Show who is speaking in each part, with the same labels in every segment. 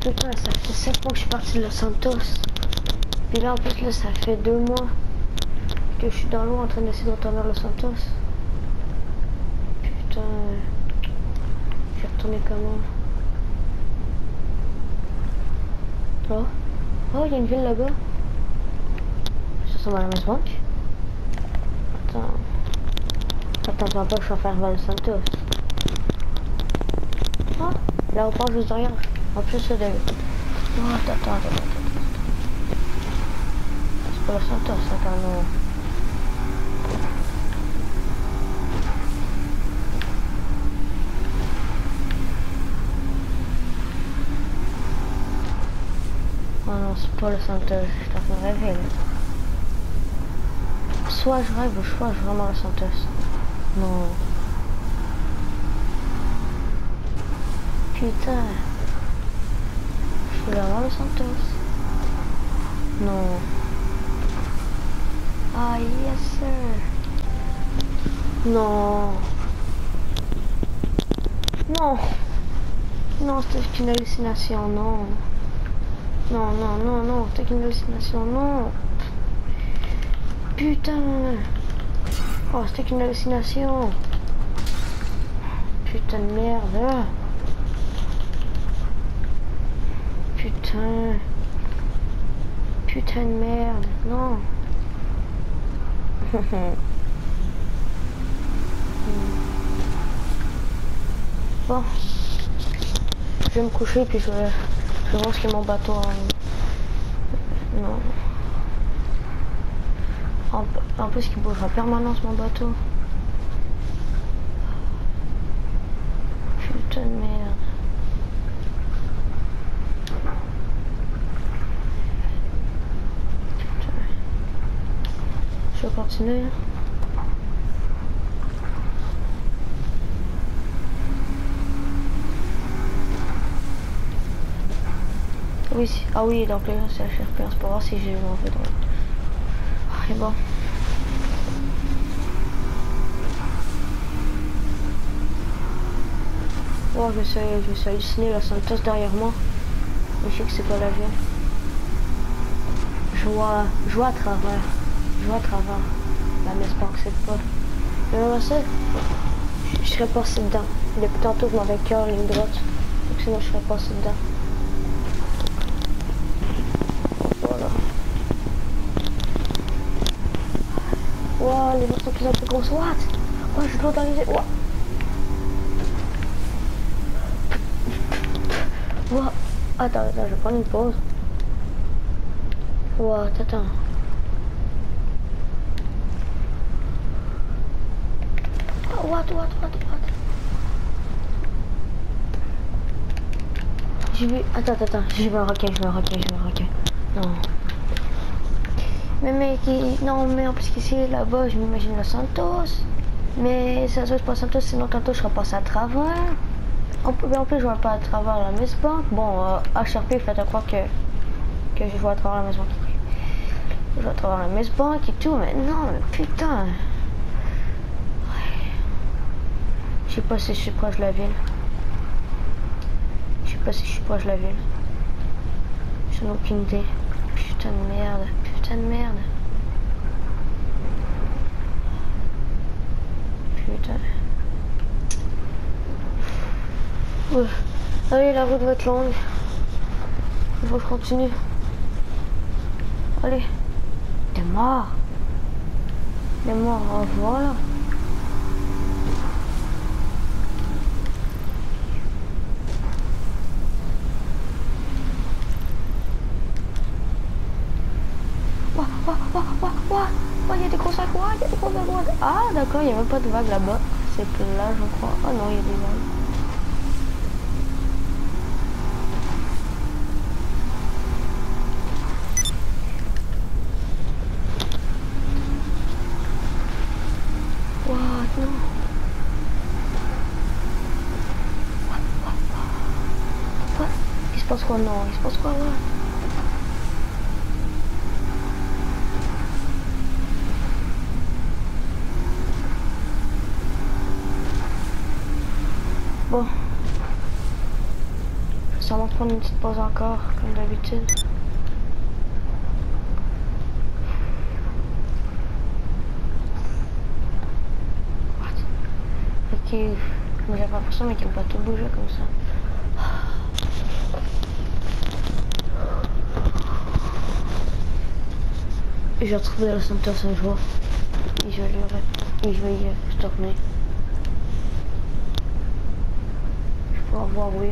Speaker 1: putain, ça fait 7 mois que je suis parti de Los Santos. Puis là, en plus, là, ça fait 2 mois que je suis dans l'eau en train d'essayer de retourner à Los Santos. Putain. Je vais retourner comment? Oh. Oh, il y a une ville là-bas. Ça ressemble à la Maison Banque. Attends. Attends pas que je vais faire Los Santos. Ah, l'aéroport juste derrière. En plus, c'est de... Oh, attends. C'est pas Los Santos, attends, non. Oh non, c'est pas Los Santos, je suis en train de rêver là. Soit je rêve ou soit je vraiment Los Santos. Non. Putain. Je suis vraiment Los Santos. Non. Ah yes sir. Non. Non. Non, c'était une hallucination, non. Non, c'était une hallucination, non. Putain. Oh, c'était une hallucination. Putain de merde. Putain. Putain de merde, non. Bon. Je vais me coucher puis je vais voir ce qu'il y a mon bateau. Non. En plus, il bouge en permanence mon bateau. Putain de merde. Putain. Je vais continuer. Oui, ah oui, donc là, c'est HRP, c'est pour voir si j'ai eu en fait. Ah, et bon. Oh, je vais halluciner Los Santos derrière moi. Mais je sais que c'est pas la ville. Je vois à travers. Je vois à travers. La Maison Banque, c'est pas. Mais même ça, je serais passé dedans. Depuis tantôt, je m'avais cœur ligne droite. Donc sinon, je serais passé dedans. Voilà. Wow, les voies sont de plus en plus grosses. What? Oh, je dois dans les... Wow. Wow. Attends, je vais prendre une pause. Wow, attends. Oh, what? J'ai vu... Attends. J'ai vu un requin. Non. Mais mec, non, mais en plus qu'ici, là-bas, je m'imagine Los Santos. Mais ça doit être pas Santos, sinon tantôt je serais passé à travers. En plus, je vois pas à travers la Maison Banque. Bon, HRP, faites à croire que je vois à travers la Maison Banque. Je vois à travers la Maison Banque et tout, mais non, mais putain. Je sais pas si je suis proche de la ville. Je n'ai aucune idée. Putain de merde. Putain. Ouais. Allez, la route va être longue. Il faut que je continue. Allez. T'es mort. Oh, voilà. Il y a des grosses vagues. Ah, d'accord, il n'y a même pas de vagues là-bas. C'est plat, je crois. Ah non, il y a des vagues. Non. What? Il se passe quoi? Non, il se passe quoi là? Bon. sûrement prendre une petite pause encore, comme d'habitude. Ok, moi j'ai pas l'impression mais qu'il va tout bouger comme ça. J'ai retrouvé le Santos un jour. Et je vais y retourner. Je peux avoir Will.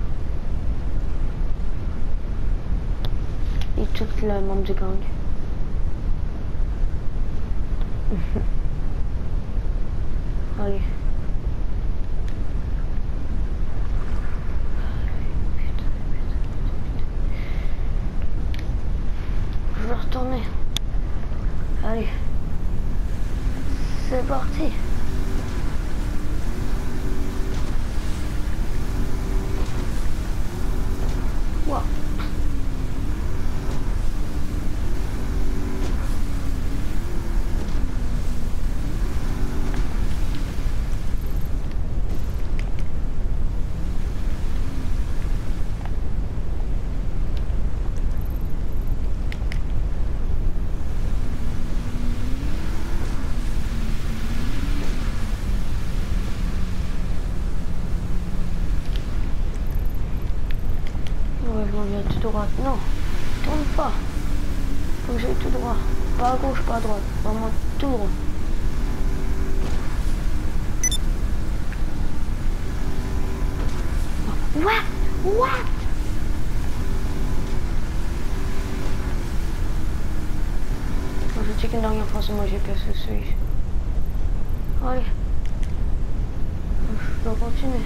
Speaker 1: Et tout le membre du gang. Allez. Je vais retourner. Allez. C'est parti. Wow. Je m'en viens tout droit. Non, tourne pas. Faut que j'aille tout droit. Pas à gauche, pas à droite. Vraiment tout droit. What? Je check une dernière fois sur mon GPS aussi. Allez. Je dois continuer.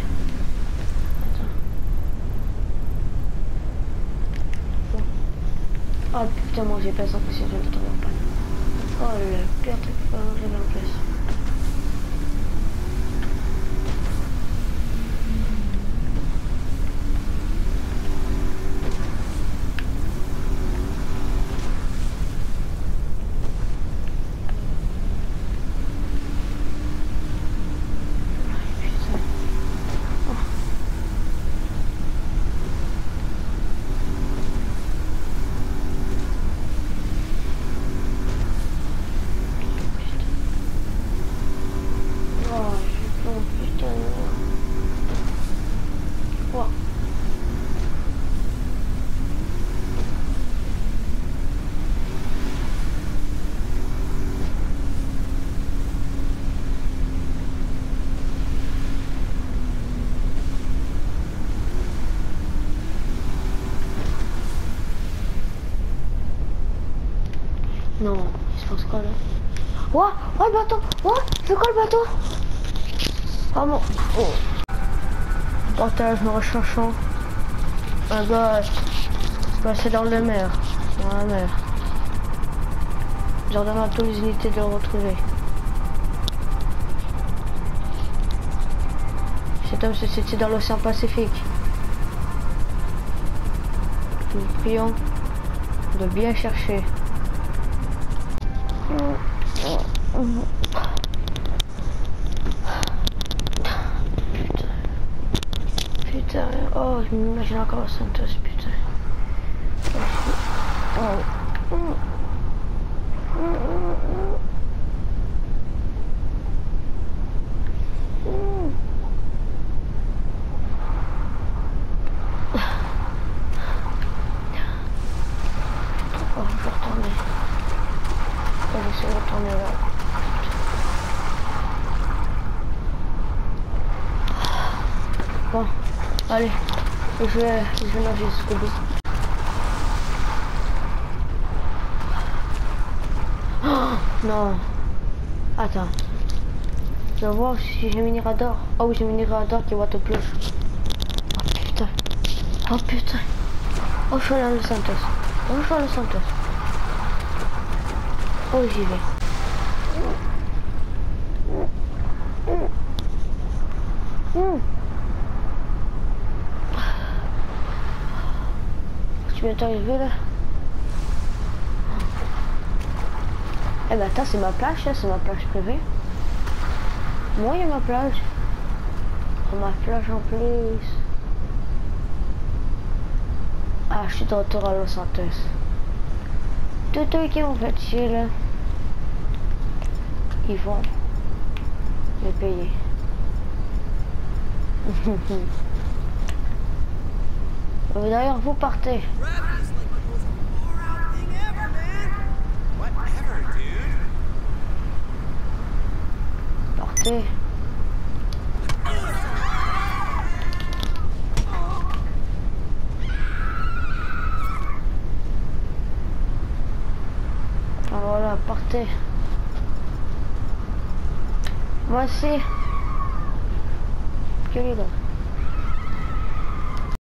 Speaker 1: Oh putain, moi j'ai pas senti si je vais tomber en panne. Oh le pire truc que j'ai mis en place. Non, il se passe quoi là? Ouah, oh le bateau! Ouah, c'est quoi le bateau? Ah bon. Oh. Partage, me recherchant. Un gars passé dans la mer. Dans la mer. J'ordonne à toutes les unités de le retrouver. Cet homme se situe dans l'océan Pacifique. Nous vous prions de bien chercher. Putain, oh, je m'imagine encore Santos, putain. Oh. Bon, allez, je vais nager jusqu'au bout. Oh, non. Attends. Je vais voir si j'ai mis radar. Oh oui, j'ai mis radar qui voit te plus. Oh putain. Oh putain. Oh, je suis allé à Los Santos. Oh, je suis allé à Los Santos. Oh, j'y vais. Tu viens d'arriver là? Eh ben attends, c'est ma plage, ça, c'est ma plage privée. Moi, il y a ma plage. Oh, ma plage en plus. Ah, je suis de retour à Los Santos. Tout eux qui m'ont fait chier là, ils vont me payer. D'ailleurs, vous partez. Partez. Ah, voilà, partez. Moi aussi. Quel est là?